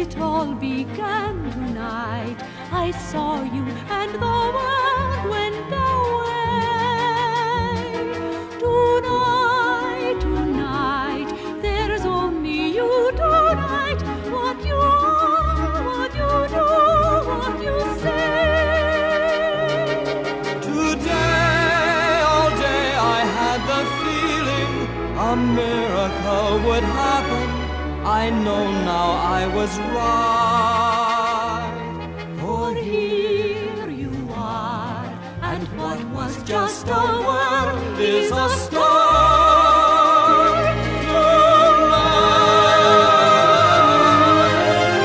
It all began tonight. I saw you and the world went away. Tonight, tonight, there's only you tonight. What you are, what you do, what you say. Today, all day I had the feeling a miracle would happen. I know now I was right. For here you are, and what was just a